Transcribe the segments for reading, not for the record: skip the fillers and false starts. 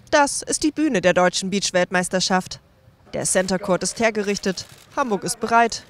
Das ist die Bühne der deutschen Beach-Weltmeisterschaft. Der Center Court ist hergerichtet, Hamburg ist bereit.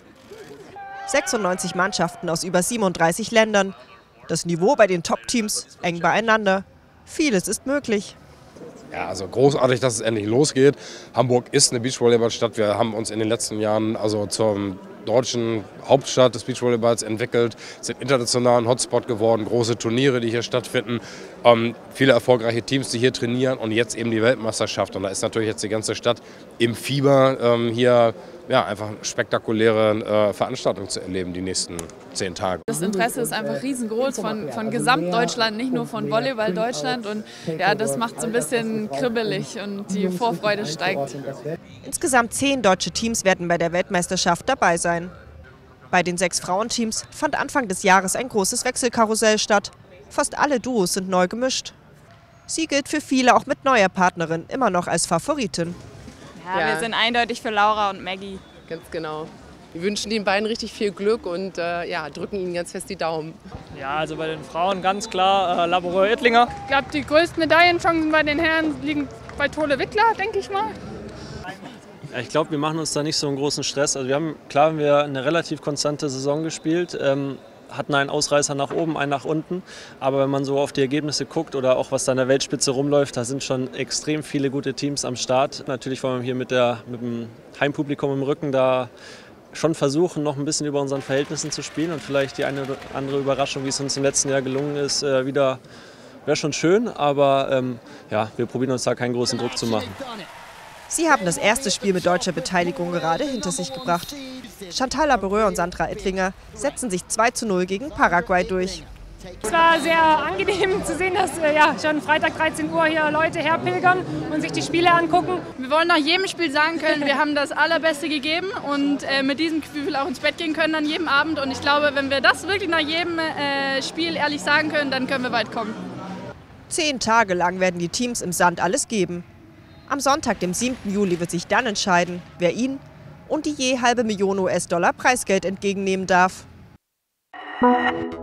96 Mannschaften aus über 37 Ländern. Das Niveau bei den Top-Teams eng beieinander. Vieles ist möglich. Ja, also großartig, dass es endlich losgeht. Hamburg ist eine Beachvolleyballstadt. Wir haben uns in den letzten Jahren also zum deutschen Hauptstadt des Beachvolleyballs entwickelt, sind internationalen Hotspot geworden, große Turniere, die hier stattfinden, viele erfolgreiche Teams, die hier trainieren und jetzt eben die Weltmeisterschaft. Und da ist natürlich jetzt die ganze Stadt im Fieber, hier ja, einfach eine spektakuläre Veranstaltung zu erleben die nächsten 10 Tage. Das Interesse ist einfach riesengroß von Gesamtdeutschland, nicht nur von Volleyball Deutschland, und ja, das macht so ein bisschen kribbelig und die Vorfreude steigt. Insgesamt 10 deutsche Teams werden bei der Weltmeisterschaft dabei sein. Bei den 6 Frauenteams fand Anfang des Jahres ein großes Wechselkarussell statt. Fast alle Duos sind neu gemischt. Sie gilt für viele auch mit neuer Partnerin immer noch als Favoritin. Ja, wir sind eindeutig für Laura und Maggie. Ganz genau. Wir wünschen den beiden richtig viel Glück und ja, drücken ihnen ganz fest die Daumen. Ja, also bei den Frauen ganz klar Laboureux-Ettlinger. Ich glaube, die größten Medaillenchancen bei den Herren liegen bei Tole Wittler, denke ich mal. Ja, ich glaube, wir machen uns da nicht so einen großen Stress. Also wir haben eine relativ konstante Saison gespielt. Hatten einen Ausreißer nach oben, einen nach unten. Aber wenn man so auf die Ergebnisse guckt oder auch was da an der Weltspitze rumläuft, da sind schon extrem viele gute Teams am Start. Natürlich wollen wir hier mit dem Heimpublikum im Rücken da schon versuchen, noch ein bisschen über unseren Verhältnissen zu spielen und vielleicht die eine oder andere Überraschung, wie es uns im letzten Jahr gelungen ist, wieder wäre schon schön. Aber ja, wir probieren uns da keinen großen Druck zu machen. Sie haben das erste Spiel mit deutscher Beteiligung gerade hinter sich gebracht. Chantal Laboureux und Sandra Ettlinger setzen sich 2:0 gegen Paraguay durch. Es war sehr angenehm zu sehen, dass ja, schon Freitag 13 Uhr hier Leute herpilgern und sich die Spiele angucken. Wir wollen nach jedem Spiel sagen können, wir haben das Allerbeste gegeben und mit diesem Gefühl auch ins Bett gehen können an jedem Abend. Und ich glaube, wenn wir das wirklich nach jedem Spiel ehrlich sagen können, dann können wir weit kommen. 10 Tage lang werden die Teams im Sand alles geben. Am Sonntag, dem 7. Juli, wird sich dann entscheiden, wer ihn und die je $500.000 Preisgeld entgegennehmen darf.